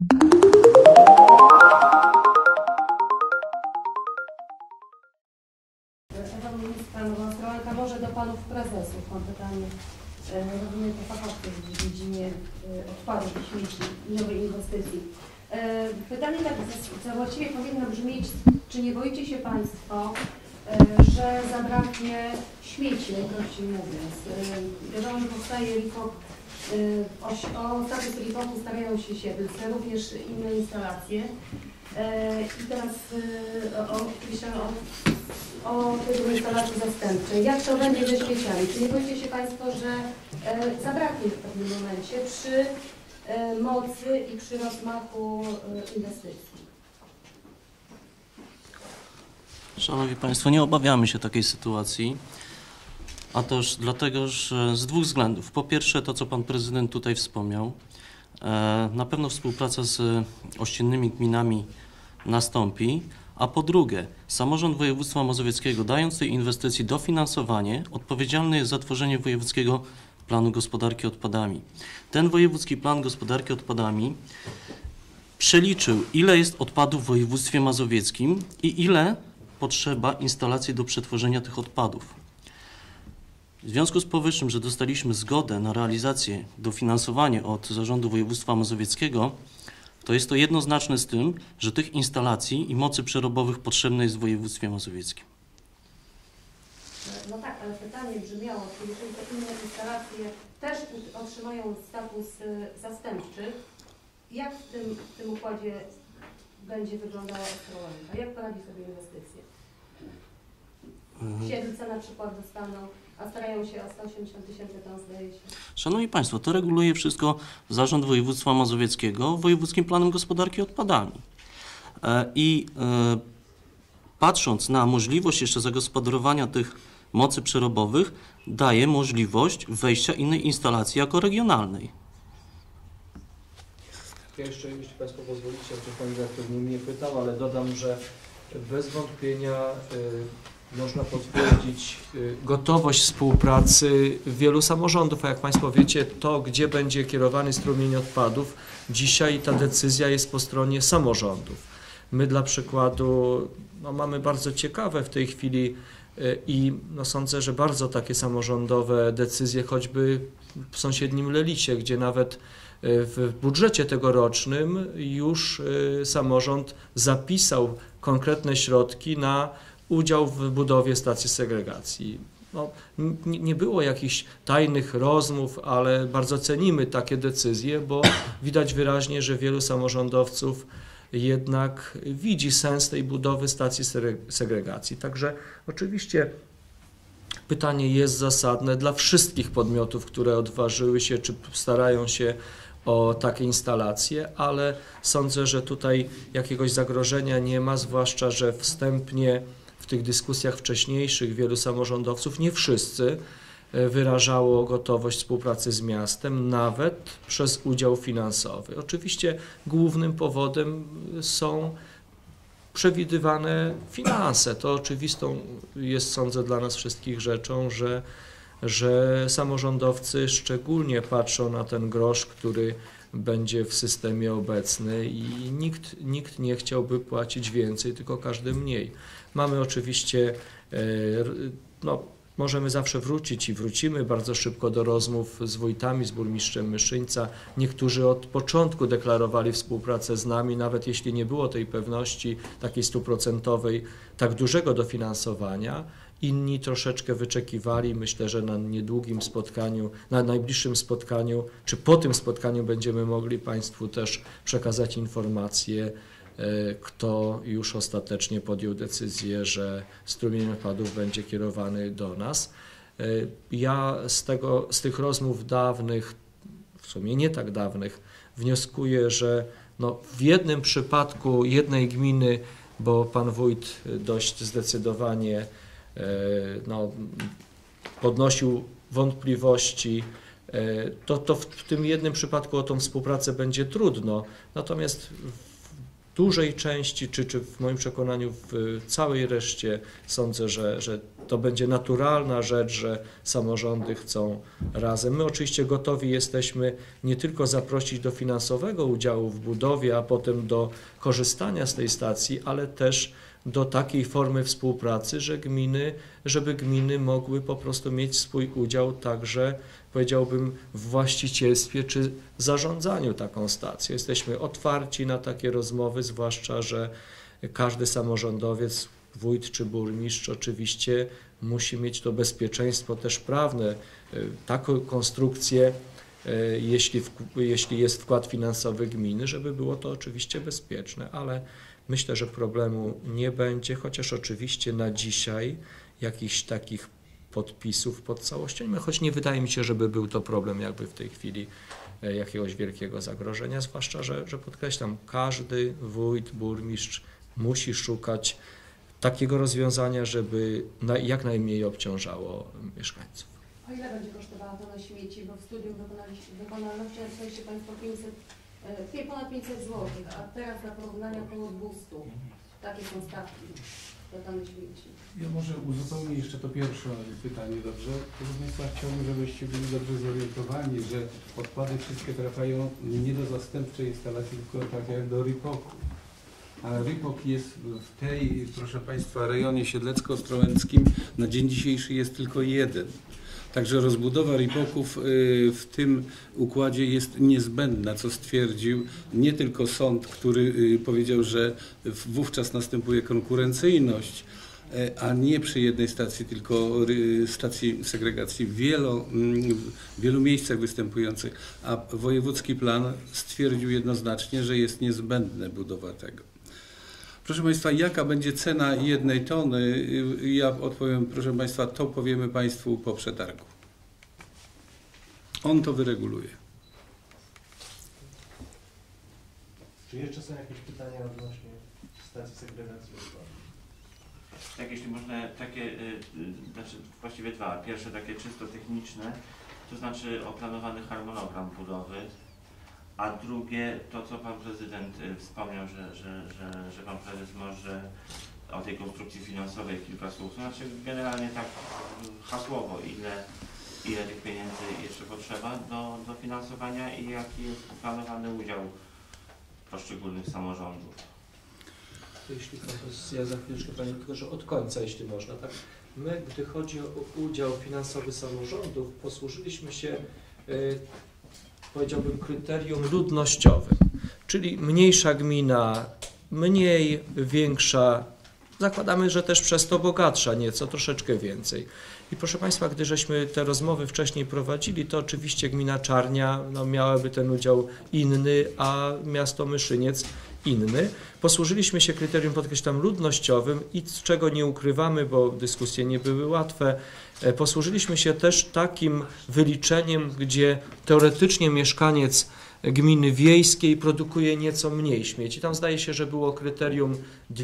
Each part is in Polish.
Może do panów prezesów mam pytanie. Robimy to fachowców w dziedzinie odpadów i śmieci i nowej inwestycji. Pytanie tak właściwie powinno brzmieć, czy nie boicie się państwo, że zabraknie śmieci, najprościej mówiąc. Wiadomo, że powstaje RIPOK, o status RIPOK-u starają się Siedlce, również inne instalacje. I teraz oczywiście o tej instalacji zastępczej. Jak to będzie ze śmieciami? Czy nie boicie się państwo, że zabraknie w pewnym momencie przy mocy i przy rozmachu inwestycji? Szanowni Państwo, nie obawiamy się takiej sytuacji, a toż dlatego, że z dwóch względów. Po pierwsze, to co Pan Prezydent tutaj wspomniał, na pewno współpraca z ościennymi gminami nastąpi, a po drugie, samorząd województwa mazowieckiego, dając tej inwestycji dofinansowanie, odpowiedzialny jest za tworzenie wojewódzkiego planu gospodarki odpadami. Ten wojewódzki plan gospodarki odpadami przeliczył, ile jest odpadów w województwie mazowieckim i ile potrzeba instalacji do przetworzenia tych odpadów. W związku z powyższym, że dostaliśmy zgodę na realizację, dofinansowanie od Zarządu Województwa Mazowieckiego, to jest to jednoznaczne z tym, że tych instalacji i mocy przerobowych potrzebne jest w województwie mazowieckim. No tak, ale pytanie brzmiało, czy jeżeli te inne instalacje też otrzymają status zastępczy, jak w tym układzie będzie wyglądała Ostrołęka? Jak poradzi sobie inwestycje? Siedlce na przykład dostaną, a starają się o 180 tysięcy ton, zdaje się. Szanowni Państwo, to reguluje wszystko Zarząd Województwa Mazowieckiego Wojewódzkim Planem Gospodarki Odpadami. Patrząc na możliwość jeszcze zagospodarowania tych mocy przerobowych, daje możliwość wejścia innej instalacji jako regionalnej. Ja jeszcze, jeśli Państwo pozwolicie, chociaż Pan Dyrektor nie mnie pytał, ale dodam, że bez wątpienia można potwierdzić gotowość współpracy wielu samorządów, a jak Państwo wiecie, to gdzie będzie kierowany strumień odpadów, dzisiaj ta decyzja jest po stronie samorządów. My dla przykładu mamy bardzo ciekawe w tej chwili i sądzę, że bardzo takie samorządowe decyzje, choćby w sąsiednim Lelicie, gdzie nawet w budżecie tegorocznym już samorząd zapisał konkretne środki na udział w budowie stacji segregacji. Nie było jakichś tajnych rozmów, ale bardzo cenimy takie decyzje, bo widać wyraźnie, że wielu samorządowców jednak widzi sens tej budowy stacji segregacji. Także oczywiście pytanie jest zasadne dla wszystkich podmiotów, które odważyły się czy starają się o takie instalacje, ale sądzę, że tutaj jakiegoś zagrożenia nie ma, zwłaszcza że wstępnie w tych dyskusjach wcześniejszych wielu samorządowców, nie wszyscy, wyrażało gotowość współpracy z miastem, nawet przez udział finansowy. Oczywiście głównym powodem są przewidywane finanse. To oczywistą jest, sądzę, dla nas wszystkich rzeczą, że samorządowcy szczególnie patrzą na ten grosz, który będzie w systemie obecny i nikt nie chciałby płacić więcej, tylko każdy mniej. Mamy oczywiście, możemy zawsze wrócić i wrócimy bardzo szybko do rozmów z wójtami, z burmistrzem Myszyńca. Niektórzy od początku deklarowali współpracę z nami, nawet jeśli nie było tej pewności takiej 100% tak dużego dofinansowania. Inni troszeczkę wyczekiwali. Myślę, że na niedługim spotkaniu, na najbliższym spotkaniu, czy po tym spotkaniu będziemy mogli Państwu też przekazać informację, kto już ostatecznie podjął decyzję, że strumień odpadów będzie kierowany do nas. Ja z tych rozmów dawnych, w sumie nie tak dawnych, wnioskuję, że w jednym przypadku jednej gminy, bo pan wójt dość zdecydowanie podnosił wątpliwości, to w tym jednym przypadku o tą współpracę będzie trudno. Natomiast dużej części, czy w moim przekonaniu w całej reszcie sądzę, że to będzie naturalna rzecz, że samorządy chcą razem. My oczywiście gotowi jesteśmy nie tylko zaprosić do finansowego udziału w budowie, a potem do korzystania z tej stacji, ale też do takiej formy współpracy, żeby gminy mogły po prostu mieć swój udział także, powiedziałbym, w właścicielstwie czy zarządzaniu taką stacją. Jesteśmy otwarci na takie rozmowy, zwłaszcza że każdy samorządowiec, wójt czy burmistrz oczywiście musi mieć to bezpieczeństwo też prawne, taką konstrukcję, jeśli jest wkład finansowy gminy, żeby było to oczywiście bezpieczne, ale myślę, że problemu nie będzie, chociaż oczywiście na dzisiaj jakichś takich podpisów pod całością, choć nie wydaje mi się, żeby był to problem jakby w tej chwili jakiegoś wielkiego zagrożenia, zwłaszcza, że podkreślam, każdy wójt, burmistrz musi szukać takiego rozwiązania, żeby jak najmniej obciążało mieszkańców. A ile będzie kosztowała tona śmieci, bo w studium wykonalności dostaliście Państwo ponad 500 zł, a teraz na porównanie około 200. Takie są stawki za tony śmieci. Ja może uzupełnię jeszcze to pierwsze pytanie, dobrze? Proszę Państwa, chciałbym, żebyście byli dobrze zorientowani, że odpady wszystkie trafiają nie do zastępczej instalacji, tylko trafiają do RIPOK-u. A RIPOK jest w tej, proszę Państwa, rejonie siedlecko-ostrołęckim na dzień dzisiejszy jest tylko jeden. Także rozbudowa RIPOK-ów w tym układzie jest niezbędna, co stwierdził nie tylko sąd, który powiedział, że wówczas następuje konkurencyjność, a nie przy jednej stacji, tylko stacji segregacji w wielu miejscach występujących, a wojewódzki plan stwierdził jednoznacznie, że jest niezbędna budowa tego. Proszę Państwa, jaka będzie cena jednej tony? Ja odpowiem, proszę Państwa, to powiemy Państwu po przetargu. On to wyreguluje. Czy jeszcze są jakieś pytania odnośnie stacji segregacji odpadów? Tak, jeśli można, takie, znaczy właściwie dwa. Pierwsze takie czysto techniczne, to znaczy oplanowany harmonogram budowy, a drugie to, co Pan Prezydent wspomniał, że Pan Prezes może o tej konstrukcji finansowej kilka słów. To znaczy generalnie tak hasłowo, ile tych pieniędzy jeszcze potrzeba do finansowania i jaki jest planowany udział poszczególnych samorządów. Jeśli pan, ja za chwileczkę Panie, tylko że od końca, jeśli można, tak? My, gdy chodzi o udział finansowy samorządów, posłużyliśmy się, powiedziałbym, kryterium ludnościowym, czyli mniejsza gmina, mniej, większa, zakładamy, że też przez to bogatsza nieco, troszeczkę więcej. I proszę Państwa, gdy żeśmy te rozmowy wcześniej prowadzili, to oczywiście gmina Czarnia miałaby ten udział inny, a miasto Myszyniec inny. Posłużyliśmy się kryterium, podkreślam, ludnościowym i z czego nie ukrywamy, bo dyskusje nie były łatwe, posłużyliśmy się też takim wyliczeniem, gdzie teoretycznie mieszkaniec gminy wiejskiej produkuje nieco mniej śmieci. Tam zdaje się, że było kryterium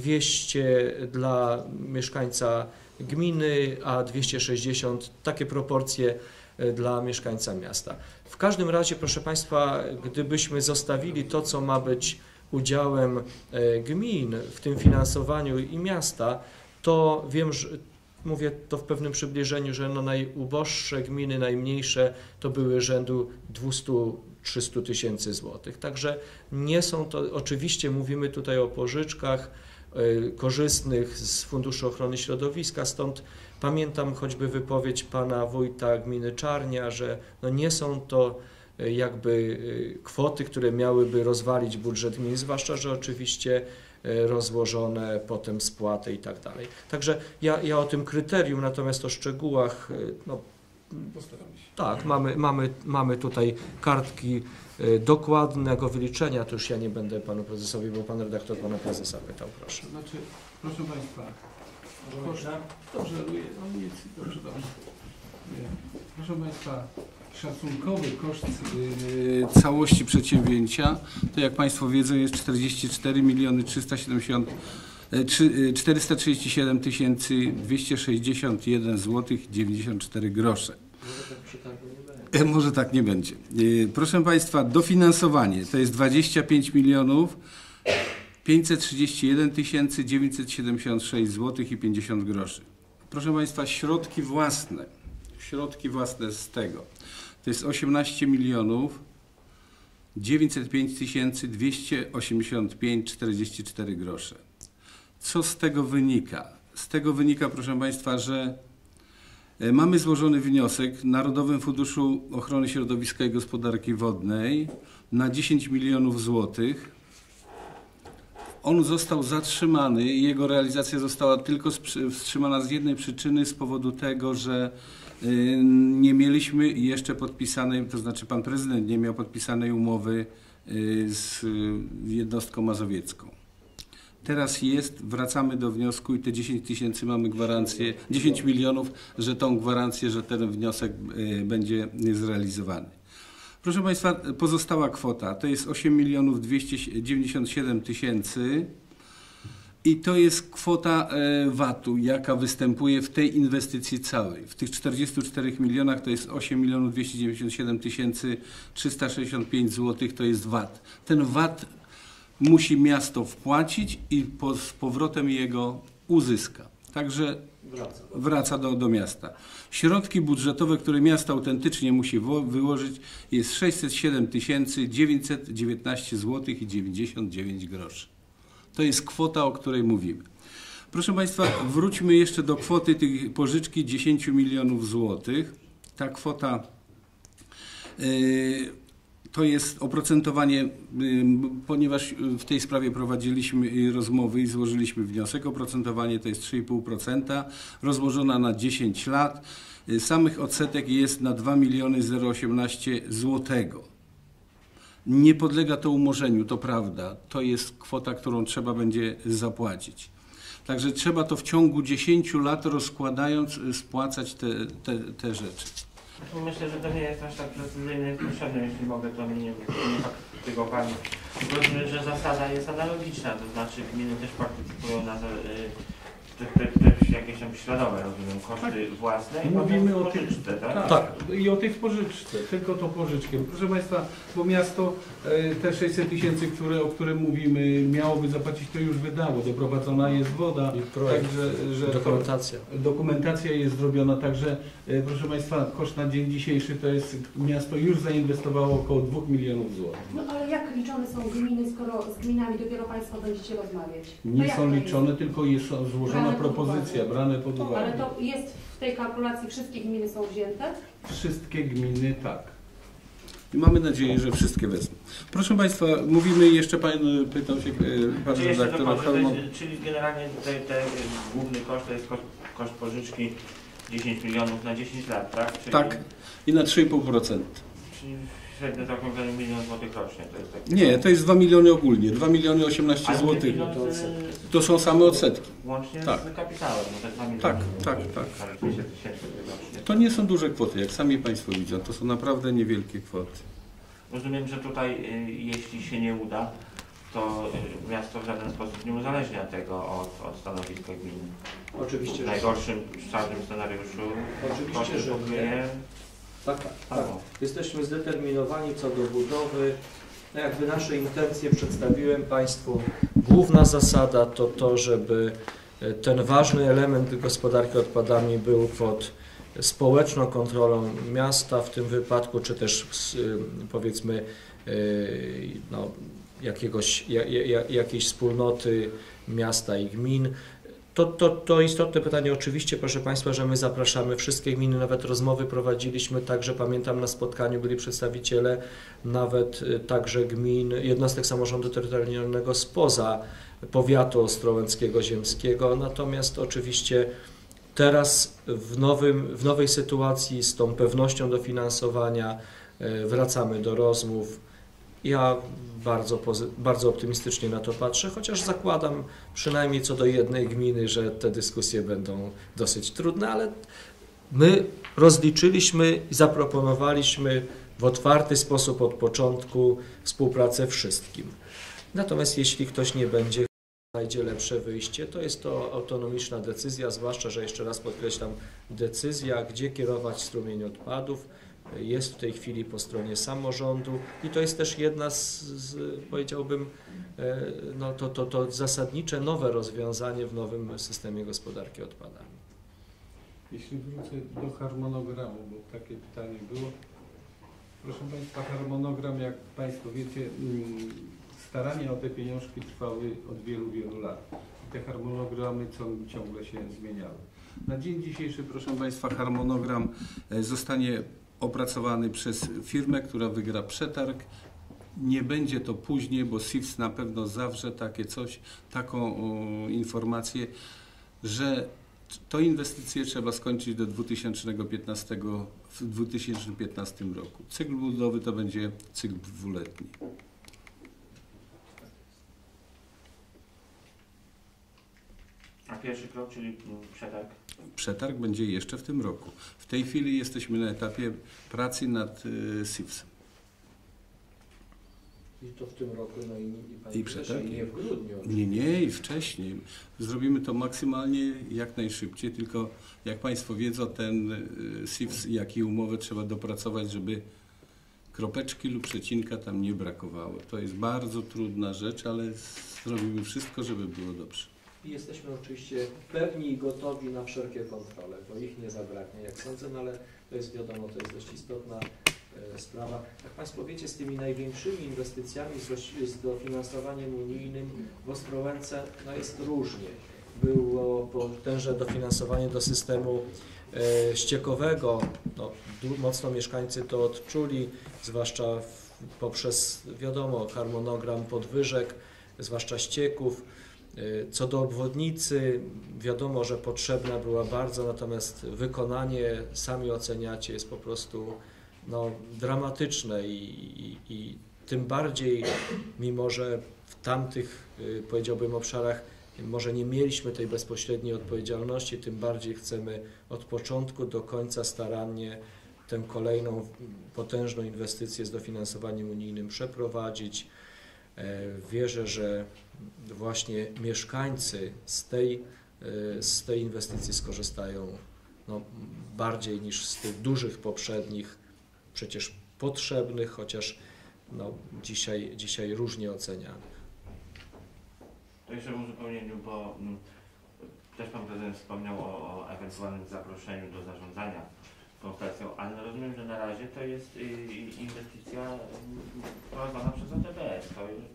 200 dla mieszkańca gminy, a 260, takie proporcje dla mieszkańca miasta. W każdym razie, proszę Państwa, gdybyśmy zostawili to, co ma być udziałem gmin w tym finansowaniu i miasta, to wiem, że mówię to w pewnym przybliżeniu, że no najuboższe gminy, najmniejsze, to były rzędu 200-300 tysięcy złotych. Także nie są to, oczywiście mówimy tutaj o pożyczkach korzystnych z Funduszu Ochrony Środowiska, stąd pamiętam choćby wypowiedź pana wójta gminy Czarnia, że no nie są to jakby kwoty, które miałyby rozwalić budżet gminy, zwłaszcza, że oczywiście rozłożone potem spłaty i tak dalej. Także ja o tym kryterium, natomiast o szczegółach, no tak, mamy tutaj kartki dokładnego wyliczenia, to już ja nie będę panu prezesowi, bo pan redaktor pana prezesa pytał, proszę. To znaczy, proszę Państwa, dobrze, dobrze. Proszę Państwa, szacunkowy koszt całości przedsięwzięcia, to jak Państwo wiedzą, jest 44 437 261 zł 94 grosze. Może tak nie będzie. Proszę Państwa, dofinansowanie to jest 25 531 976 zł i 50 groszy. Proszę Państwa, środki własne z tego to jest 18 milionów 905 285 44 grosze. Co z tego wynika? Z tego wynika, proszę Państwa, że mamy złożony wniosek w Narodowym Funduszu Ochrony Środowiska i Gospodarki Wodnej na 10 milionów złotych. On został zatrzymany i jego realizacja została tylko wstrzymana z jednej przyczyny, z powodu tego, że nie mieliśmy jeszcze podpisanej, to znaczy pan prezydent nie miał podpisanej umowy z jednostką mazowiecką. Teraz jest, wracamy do wniosku i te 10 tysięcy mamy gwarancję, 10 milionów, że tą gwarancję, że ten wniosek będzie zrealizowany. Proszę Państwa, pozostała kwota to jest 8 milionów 297 tysięcy i to jest kwota VAT-u, jaka występuje w tej inwestycji całej. W tych 44 milionach to jest 8 milionów 297 tysięcy 365 zł, to jest VAT. Ten VAT musi miasto wpłacić i z powrotem jego uzyska. Także wraca do miasta. Środki budżetowe, które miasto autentycznie musi wyłożyć, jest 607 919 zł i 99 groszy. To jest kwota, o której mówimy. Proszę Państwa, wróćmy jeszcze do kwoty tej pożyczki 10 milionów złotych. Ta kwota to jest oprocentowanie, ponieważ w tej sprawie prowadziliśmy rozmowy i złożyliśmy wniosek. Oprocentowanie to jest 3,5%, rozłożona na 10 lat. Samych odsetek jest na 2 018 000 złotego. Nie podlega to umorzeniu, to prawda. To jest kwota, którą trzeba będzie zapłacić. Także trzeba to w ciągu 10 lat rozkładając spłacać te rzeczy. Myślę, że to nie jest aż tak precyzyjne i potrzebne, jeśli mogę, to mnie nie faktygowali. Rozumiem, że zasada jest analogiczna, to znaczy gminy też partycypują na też jakieś tam śladowe, rozumiem, koszty własne i mówimy o pożyczce, tak? Tak, i o tej pożyczce, tylko to pożyczkę. Proszę Państwa, bo miasto te 600 tysięcy, o którym mówimy, miałoby zapłacić, to już wydało, doprowadzona jest woda, także że dokumentacja jest zrobiona, także proszę Państwa, koszt na dzień dzisiejszy to jest, miasto już zainwestowało około 2 milionów złotych. No ale jak liczone są gminy, skoro z gminami dopiero Państwo będziecie rozmawiać? Nie są liczone, tylko jest złożona propozycja, brane pod uwagę. Ale to jest w tej kalkulacji, wszystkie gminy są wzięte? Wszystkie gminy tak. I mamy nadzieję, że wszystkie wezmą. Proszę Państwa, mówimy jeszcze, Pan pytał się, Pan redaktor Halmon. Czyli generalnie ten główny koszt to jest koszt pożyczki 10 milionów na 10 lat, tak? Czyli, Tak, i na 3,5%. Czyli średnio zaokrąglenie 1 000 000 złotych rocznie. To jest tak. Nie, to jest 2 miliony ogólnie, 2 miliony 18 Ale złotych. to To są same odsetki. Łącznie Tak. z kapitałem, bo te 2 miliony. Tak. Tysięcy rocznie. To nie są duże kwoty, jak sami Państwo widzą, to są naprawdę niewielkie kwoty. Rozumiem, że tutaj jeśli się nie uda, to miasto w żaden sposób nie uzależnia tego od stanowiska gminy. Oczywiście, W najgorszym czarnym scenariuszu Oczywiście, że pokryje. Tak. Jesteśmy zdeterminowani co do budowy. Jakby nasze intencje przedstawiłem Państwu. Główna zasada to to, żeby ten ważny element gospodarki odpadami był pod społeczną kontrolą miasta w tym wypadku, czy też powiedzmy no, jakiejś wspólnoty miasta i gmin. To istotne pytanie oczywiście, proszę Państwa, że my zapraszamy wszystkie gminy, nawet rozmowy prowadziliśmy, także pamiętam na spotkaniu byli przedstawiciele nawet także gmin, jednostek samorządu terytorialnego spoza powiatu ostrołęckiego, ziemskiego, natomiast oczywiście teraz w nowej sytuacji z tą pewnością dofinansowania wracamy do rozmów. Ja bardzo optymistycznie na to patrzę, chociaż zakładam przynajmniej co do jednej gminy, że te dyskusje będą dosyć trudne, ale my rozliczyliśmy i zaproponowaliśmy w otwarty sposób od początku współpracę wszystkim. Natomiast jeśli ktoś nie będzie, znajdzie lepsze wyjście, to jest to autonomiczna decyzja, zwłaszcza, że jeszcze raz podkreślam, decyzja, gdzie kierować strumień odpadów, jest w tej chwili po stronie samorządu i to jest też jedna powiedziałbym, no to zasadnicze nowe rozwiązanie w nowym systemie gospodarki odpadami. Jeśli wrócę do harmonogramu, bo takie pytanie było. Proszę Państwa, harmonogram, jak Państwo wiecie, starania o te pieniążki trwały od wielu, wielu lat. I te harmonogramy ciągle się zmieniały. Na dzień dzisiejszy, proszę Państwa, harmonogram zostanie opracowany przez firmę, która wygra przetarg. Nie będzie to później, bo SIWS na pewno zawrze takie coś, taką informację, że to inwestycje trzeba skończyć do 2015, w 2015 roku. Cykl budowy to będzie cykl dwuletni. A pierwszy krok, czyli przetarg? Przetarg będzie jeszcze w tym roku. W tej chwili jesteśmy na etapie pracy nad SIWS-em. I to w tym roku, no I przetarg? nie w grudniu. Nie, i wcześniej. Zrobimy to maksymalnie jak najszybciej, tylko jak Państwo wiedzą, ten SIWS, jak i umowę trzeba dopracować, żeby kropeczki lub przecinka tam nie brakowało. To jest bardzo trudna rzecz, ale zrobimy wszystko, żeby było dobrze. I jesteśmy oczywiście pewni i gotowi na wszelkie kontrole, bo ich nie zabraknie, jak sądzę, no ale to jest wiadomo, to jest dość istotna sprawa. Jak Państwo wiecie, z tymi największymi inwestycjami, z dofinansowaniem unijnym w Ostrołęce no jest różnie. Było potężne dofinansowanie do systemu ściekowego. No, mocno mieszkańcy to odczuli, zwłaszcza poprzez, wiadomo, harmonogram podwyżek, zwłaszcza ścieków. Co do obwodnicy, wiadomo, że potrzebna była bardzo, natomiast wykonanie, sami oceniacie, jest po prostu no, dramatyczne i tym bardziej, mimo że w tamtych, powiedziałbym, obszarach może nie mieliśmy tej bezpośredniej odpowiedzialności, tym bardziej chcemy od początku do końca starannie tę kolejną potężną inwestycję z dofinansowaniem unijnym przeprowadzić. Wierzę, że właśnie mieszkańcy z tej inwestycji skorzystają no, bardziej niż z tych dużych poprzednich, przecież potrzebnych, chociaż no, dzisiaj różnie ocenianych. To jeszcze w uzupełnieniu, bo też Pan Prezydent wspomniał o ewentualnym zaproszeniu do zarządzania tą stacją, ale no rozumiem, że na razie to jest inwestycja prowadzona przez ATBS.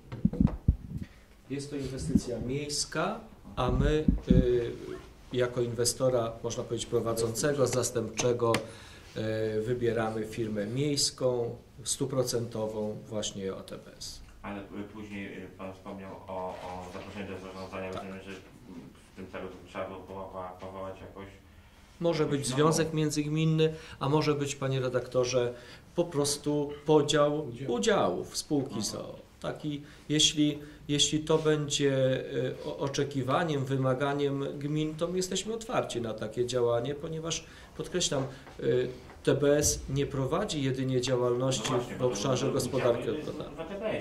Jest to inwestycja miejska, a my jako inwestora, można powiedzieć prowadzącego, zastępczego wybieramy firmę miejską, 100% właśnie ATBS. Ale później Pan wspomniał o zaproszeniu do zarządzania. Tak. Rozumiem, że w tym celu trzeba było powołać jakoś. Może być związek międzygminny, a może być, panie redaktorze, po prostu podział udziałów spółki z o.o. Taki, jeśli to będzie oczekiwaniem, wymaganiem gmin, to my jesteśmy otwarci na takie działanie, ponieważ podkreślam, TBS nie prowadzi jedynie działalności w obszarze gospodarki odpadami.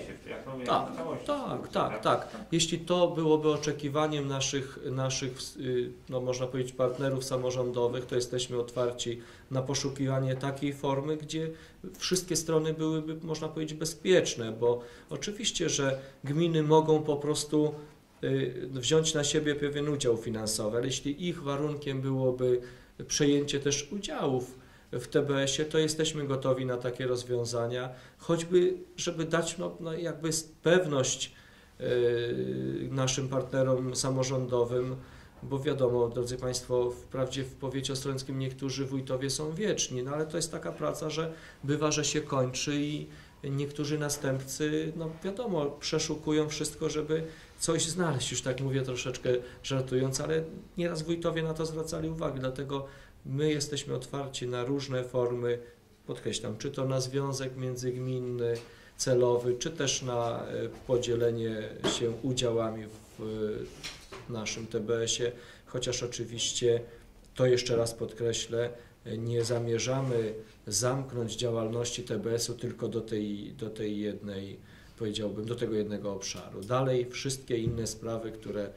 Tak. Jeśli to byłoby oczekiwaniem naszych no można powiedzieć, partnerów samorządowych, to jesteśmy otwarci na poszukiwanie takiej formy, gdzie wszystkie strony byłyby, można powiedzieć, bezpieczne, bo oczywiście, że gminy mogą po prostu wziąć na siebie pewien udział finansowy, ale jeśli ich warunkiem byłoby przejęcie też udziałów w TBS-ie, to jesteśmy gotowi na takie rozwiązania, choćby, żeby dać no jakby pewność naszym partnerom samorządowym, bo wiadomo, drodzy Państwo, wprawdzie w powiecie ostrołęckim niektórzy wójtowie są wieczni, no ale to jest taka praca, że bywa, że się kończy i niektórzy następcy, no wiadomo, przeszukują wszystko, żeby coś znaleźć, już tak mówię troszeczkę żartując, ale nieraz wójtowie na to zwracali uwagę, dlatego my jesteśmy otwarci na różne formy, podkreślam, czy to na związek międzygminny, celowy, czy też na podzielenie się udziałami w naszym TBS-ie, chociaż oczywiście, to jeszcze raz podkreślę, nie zamierzamy zamknąć działalności TBS-u tylko do tej jednej, powiedziałbym, do tego jednego obszaru. Dalej wszystkie inne sprawy,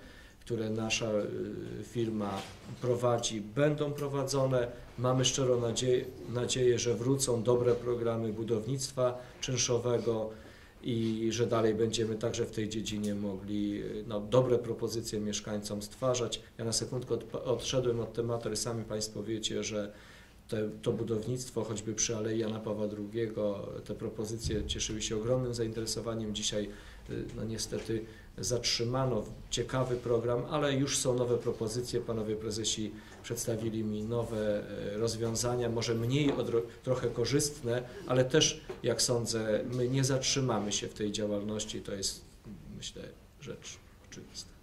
które nasza firma prowadzi, będą prowadzone. Mamy szczerą nadzieję, że wrócą dobre programy budownictwa czynszowego i że dalej będziemy także w tej dziedzinie mogli dobre propozycje mieszkańcom stwarzać. Ja na sekundkę odszedłem od tematu, ale sami Państwo wiecie, że to budownictwo, choćby przy Alei Jana Pawła II, te propozycje cieszyły się ogromnym zainteresowaniem. Dzisiaj niestety zatrzymano ciekawy program, ale już są nowe propozycje. Panowie prezesi przedstawili mi nowe rozwiązania, może mniej trochę korzystne, ale też, jak sądzę, my nie zatrzymamy się w tej działalności. To jest, myślę, rzecz oczywista.